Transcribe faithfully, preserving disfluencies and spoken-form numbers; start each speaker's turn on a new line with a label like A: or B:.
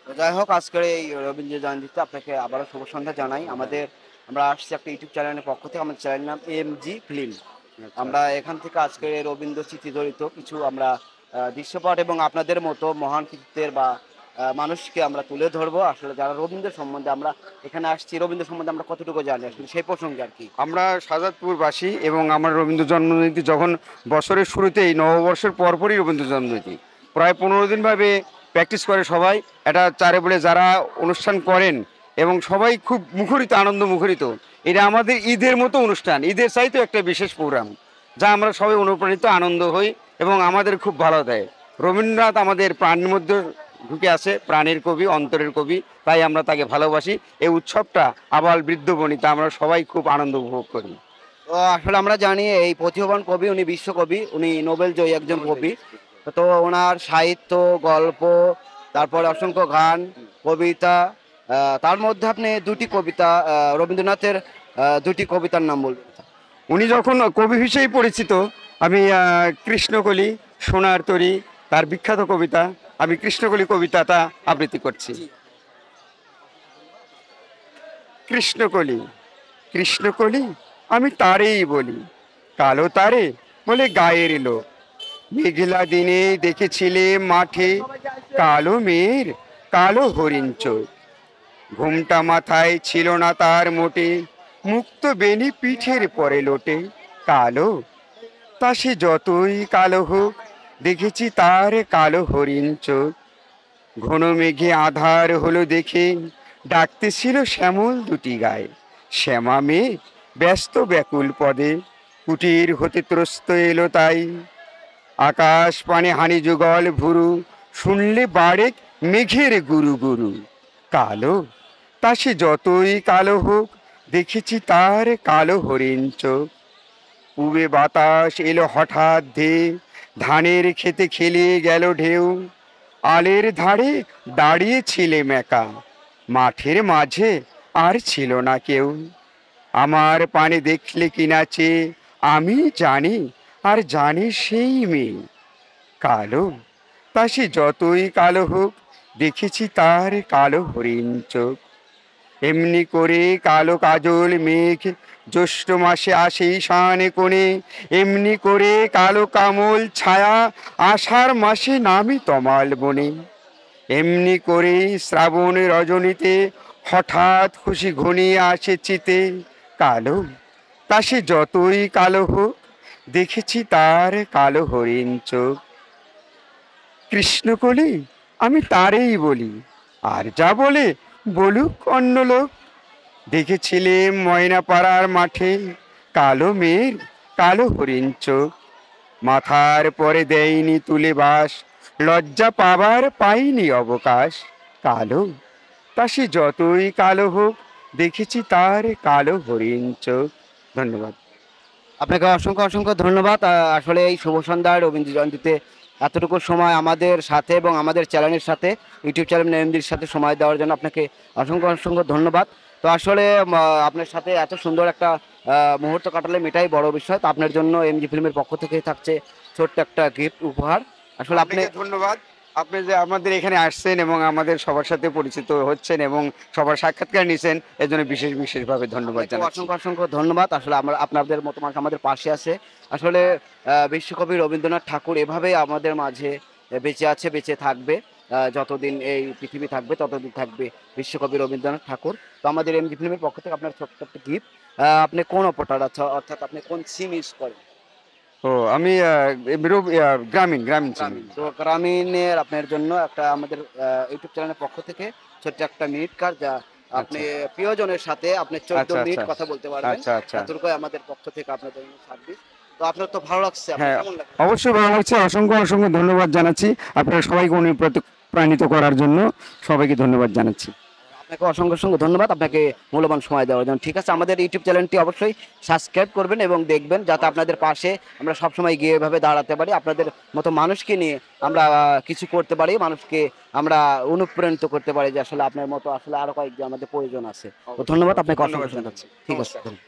A: যাই হোক, আজকের এই রবীন্দ্র জয়ন্তীতে আপনাকে আবারও শুভ সন্ধ্যা জানাই। আমাদের আমরা আসছি একটা ইউটিউব চ্যানেলের পক্ষ থেকে। আমাদের চ্যানেলের নাম এম জি ফিল্ম।
B: আচ্ছা
A: আমরা
B: আচ্ছা।
A: এখান থেকে আজকে রবীন্দ্র স্মৃতি জড়িত কিছু আমরা আহ, দৃশ্যপট এবং আপনাদের মতো মহান কৃতিত্বের বা আহ, মানুষকে আমরা তুলে ধরবো। আসলে যারা রবীন্দ্র সম্বন্ধে আমরা এখানে আসছি, রবীন্দ্র সম্বন্ধে আমরা কতটুকু জানি আসলে সেই প্রসঙ্গে আর কি।
B: আমরা শাহজাদপুরবাসী এবং আমার রবীন্দ্র জন্মজয়ন্তী যখন বছরের শুরুতেই নববর্ষের পরপরই রবীন্দ্র জন্মজয়ন্তী প্রায় পনেরো দিনভাবে প্র্যাকটিস করে সবাই। এটা চারে বলে যারা অনুষ্ঠান করেন এবং সবাই খুব মুখরিত, আনন্দ মুখরিত। এটা আমাদের ঈদের মতো অনুষ্ঠান, ঈদের চাইতেও একটা বিশেষ প্রোগ্রাম, যা আমরা সবাই অনুপ্রাণিত, আনন্দ হই এবং আমাদের খুব ভালো দেয়। রবীন্দ্রনাথ আমাদের প্রাণের মধ্যে ঢুকে আছে, প্রাণের কবি, অন্তরের কবি, তাই আমরা তাকে ভালোবাসি। এই উৎসবটা আবাল বৃদ্ধ বনিতা আমরা সবাই খুব আনন্দ উপভোগ করি।
A: তো আসলে আমরা জানি এই প্রতিভাবান কবি, উনি বিশ্বকবি, উনি নোবেল জয়ী একজন কবি। তো ওনার সাহিত্য, গল্প, তারপরে অসংখ্য গান, কবিতা, আহ, তার মধ্যে আপনি দুটি কবিতা, আহ, রবীন্দ্রনাথের আহ, দুটি কবিতার নাম বলবেন।
B: উনি যখন কবি হিসেবে পরিচিত, আমি আহ, কৃষ্ণকলি, সোনার তরী, তার বিখ্যাত কবিতা, আমি কৃষ্ণকলি কবিতাটা আবৃত্তি করছি। কৃষ্ণকলি, কৃষ্ণকলি, আমি তারেই বলি, কালো তারে বলে গায়ের লোক। মেঘলা দিনে দেখেছিলে মাঠে কালো মেয়ের কালো হরিণ চোখ। ঘুমটা মাথায় ছিল না তার মোটে, মুক্ত বেনি পিঠের পরে লোটে। কালো, তা সে যতই কালো হোক, দেখেছি তার কালো হরিণ চোখ। ঘন মেঘে আধার হলো দেখে, ডাকতেছিল শ্যামল দুটি গায়ে। শ্যামা মেয়ে ব্যস্ত ব্যাকুল পদে, কুটির হতে ত্রস্ত এলো তাই। আকাশ পানে হানি যুগল ভুরু, শুনলে বাড়ে মেঘের গুরু গুরু। কালো, তা সে যতই কালো হোক, দেখেছি তার কালো হরিণ চোখ। পূবে বাতাস এলো হঠাৎ ধেয়ে, ধানের খেতে খেলিয়ে গেল ঢেউ। আলের ধারে দাঁড়িয়ে ছিলে মেকা, মাঠের মাঝে আর ছিল না কেউ। আমার পানে দেখলে কি নাচে, আমি জানি, আর জানি সেই মেয়ে। কালো, তা সে যতই কালো হোক, দেখেছি তার কালো হরিণ চোখ। এমনি করে কালো কাজল মেঘ জ্যৈষ্ঠ মাসে আসে ঈশানে কোণে, এমনি করে কালো কামল ছায়া আষাঢ় মাসে নামে তমাল বনে। এমনি করে শ্রাবণ রজনীতে হঠাৎ খুশি ঘনিয়ে আসে চিতে। কালো, তা সে যতই কালো হোক, দেখেছি তার কালো হরিণ চোখ। কৃষ্ণকলি, আমি তারেই বলি, আর যা বলে বলুক অন্য লোক। দেখেছিলে ময়নাপাড়ার মাঠে কালো মেয়ের কালো হরিণ চোখ। মাথার পরে দেয়নি তুলে বাস, লজ্জা পাবার পাইনি অবকাশ। কালো, তা সে যতই কালো হোক, দেখেছি তার কালো হরিণ চোখ। ধন্যবাদ।
A: আপনাকে অসংখ্য অসংখ্য ধন্যবাদ। আহ, আসলে এই শুভ সন্ধ্যায় রবীন্দ্র জয়ন্তীতে এতটুকু সময় আমাদের সাথে এবং আমাদের চ্যানেলের সাথে, ইউটিউব চ্যানেল এমডির সাথে সময় দেওয়ার জন্য আপনাকে অসংখ্য অসংখ্য ধন্যবাদ। তো আসলে উম, আহ, আপনার সাথে এত সুন্দর একটা আহ, মুহূর্ত কাটালে মেটাই বড় বিষয়। তো আপনার জন্য এমজি ফিল্মের পক্ষ থেকে থাকছে ছোট্ট একটা গিফট উপহার। আসলে আপনি
B: আপনাকে ধন্যবাদ। আপনি যে আমাদের এখানে আসছেন এবং আমাদের সবার সাথে পরিচিত হচ্ছেন এবং সবার সাক্ষাৎকার নিছেন, এর জন্য বিশেষ বিশেষভাবে ধন্যবাদ
A: আপনাকে
B: জানাচ্ছি।
A: অসংখ্য অসংখ্য ধন্যবাদ। আসলে আমরা আপনাদের মতো মানুষ আমাদের পাশে আছে। আসলে আহ, বিশ্বকবি রবীন্দ্রনাথ ঠাকুর এভাবেই আমাদের মাঝে বেঁচে আছে, বেঁচে থাকবে। আহ, যতদিন এই পৃথিবী থাকবে ততদিন থাকবে বিশ্বকবি রবীন্দ্রনাথ ঠাকুর। তো আমাদের এমজি ফিল্মের পক্ষ থেকে আপনার ছোট্ট একটা গিফট। আপনি কোন অপারেটর আছে, অর্থাৎ আপনি কোন সিম ইউজ করেন?
B: ও আমি আহ, রবি- আহ, গ্রামীণ গ্রামীণ ছিলেন।
A: গ্রামীণ। তো গ্রামীণের আপনার জন্য একটা আমাদের ইউটিউব চ্যানেলের পক্ষ থেকে ছোট্ট একটা মিনিট কার্ড, যা আপনি
B: আচ্ছা
A: প্রিয়জনের সাথে আপনি চোদ্দ
B: আচ্ছা
A: মিনিট
B: আচ্ছা
A: কথা বলতে পারবেন।
B: আচ্ছা আচ্ছা।
A: এতটুকু আমাদের পক্ষ থেকে আপনাদের জন্য সার্ভিস। তো আপনার তো ভালো লাগছে, আপনার
B: হ্যাঁ,
A: কেমন লাগছে?
B: অবশ্যই ভালো লাগছে। অসংখ্য অসংখ্য ধন্যবাদ জানাচ্ছি আপনারা সবাইকে অনুপ্রাণিত করার জন্য। সবাইকে ধন্যবাদ জানাচ্ছি।
A: আপনাকে অসংখ্য অসংখ্য ধন্যবাদ, আপনাকে মূল্যবান সময় দেওয়ার জন্য। ঠিক আছে, আমাদের ইউটিউব চ্যানেলটি অবশ্যই সাবস্ক্রাইব করবেন এবং দেখবেন, যাতে আপনাদের পাশে আমরা সবসময় গিয়ে এভাবে দাঁড়াতে পারি। আপনাদের মতো মানুষকে নিয়ে আমরা আহ, কিছু করতে পারি, মানুষকে আমরা অনুপ্রাণিত করতে পারি যে আসলে আপনার মতো আসলে আরো কয়েকজন আমাদের প্রয়োজন আছে। তো
B: অবশ্যই
A: ধন্যবাদ,
B: অবশ্যই
A: আপনাকে
B: ধন্যবাদ
A: অসংখ্য ধন্যবাদ।
B: জানাচ্ছি।
A: ঠিক আছে,
B: নমস্কার।
A: ধন্যবাদ।